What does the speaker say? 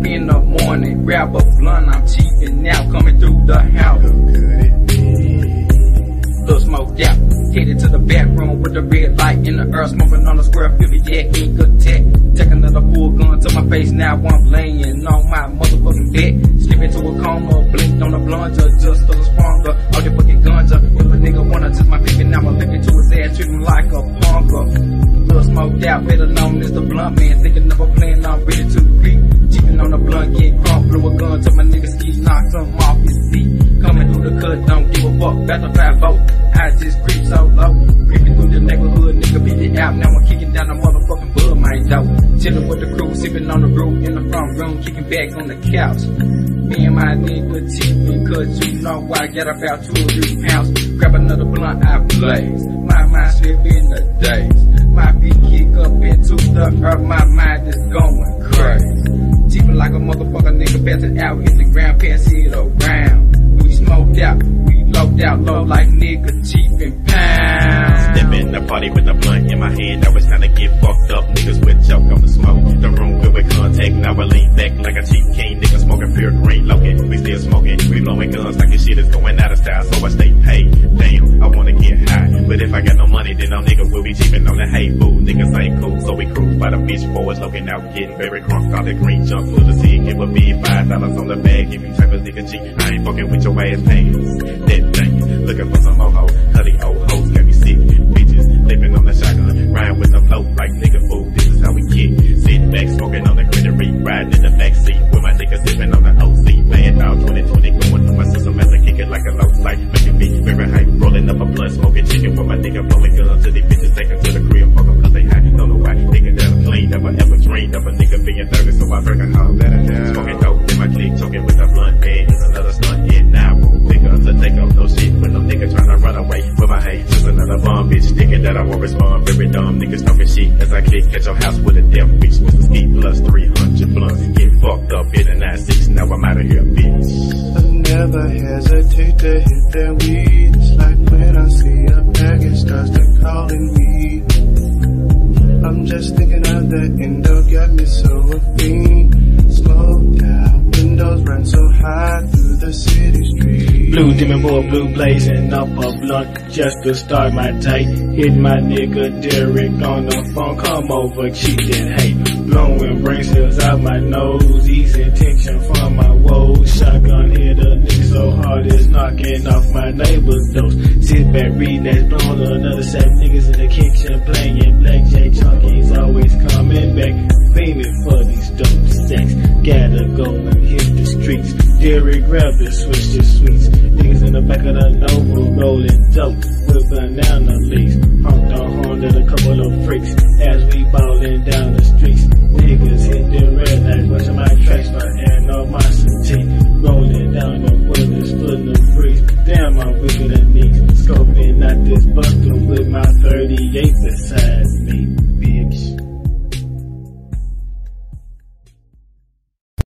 up in the morning, grab a blunt, I'm cheaping out, coming through the house. Little smoked out, headed to the bathroom with the red light in the earth, smoking on the square, 50 jack, ink attack. Take another full gun to my face, now I'm laying on my motherfucking bed. Slip into a coma, blinked on the blunder, just a little stronger, all the fucking ganja. If a nigga wanna touch my pick, now I'ma lick into his ass, treat him like a punker. Little smoked out, better known as the blunt man, thinking of a plan, I'm ready to creep. Cheating on the blunt, get crunk, blew a gun to my nigga ski, knocked him off his feet. Coming through the cut, don't give a fuck, about to 5 vote. I just creep so low, creeping through the neighborhood, nigga beat it out. Now I'm kicking down the motherfucking bud, my dope. Chilling with the crew, sipping on the brew in the front room, kicking back on the couch. Me and my nigga cheaping, cause you know I got about 2 or 3 pounds. Grab another blunt, I blaze. My mind slip in the days. My feet kick up into the earth, my mind is going crazy. Cheaping like a motherfucker, nigga passing out, hit the ground, pass it around. We smoked out, we locked out low like nigga cheaping pounds. Step in the party with the blunt in my hand, I was trying to get fucked up, niggas with choke on the smoke. The room filled with contact, now I lean back like a cheap king, nigga smoking pure green Logan. We still smoking, we blowing guns like this shit is going out of style, so I stay paid. Damn, I wanna get high, but if I got no money, then no nigga will be cheaping on the hay food. Niggas ain't cool, so we cruise by the beach boys, looking out, getting very crunk. All the green junk to the sea, give a big $5 on the bag, if you type of nigga cheap, I ain't fucking with your ass pants. That thing, looking for some moho, cutty old hoes, got me sick. Bitches, living on the shotgun, riding with the float like nigga food, this is how we kick. Sitting back, smoking on the greenery, riding in the backseat, with my nigga sipping on the OC. Playing out 2020, going through my system as I kick it like a low light, making me very hype, rolling up a blunt, smoking chicken with my nigga, blowing guns to these bitches, taking to the crib, fuck them cause they high. Don't know why, nigga that I'm clean, never ever dreamed of a nigga being 30, so I figure how that I down. Smoking dope in my clique, choking with a blunt, man, it's another stunt, yeah, now I won't pick up to take off no shit when no nigga tryna run away with my hate. Just another bomb bitch, thinking that I won't respond, very dumb niggas talking shit as I click at your house with a death bitch. Mr. Ski plus 300 blunts, get fucked up in a 9-6, now I'm out of here, bitch. I never hesitate to hit that weed. It's like when I see a package starts to calling me. I'm just thinking of the endo, got me so a fiend. Smoked out, windows run so high through the city streets. Blue demon boy, blue blazing up a blunt just to start my day. Hit my nigga Derek on the phone, come over, cheat and hate. Blowing brain cells out my nose, easing tension from my woes. Shotgun hit a nigga so hard it's knocking off my neighbor's dose. Sit back, read that blowing another 7 niggas in the kitchen playing blackjack. Chunky's always coming back, fiending for these dope stacks. Gotta go and hit the streets. Derek grab the switch to sweets. Niggas in the back of the Nova rolling dope with banana leaves. Honked on horn at a couple of freaks as we ballin' down the streets. Niggas hit the red light, watching my tracks for animosity. Rolling down the wilderness, full of freaks. Damn, I'm wicked and knees. Scoping out this bucket with my 38 beside me.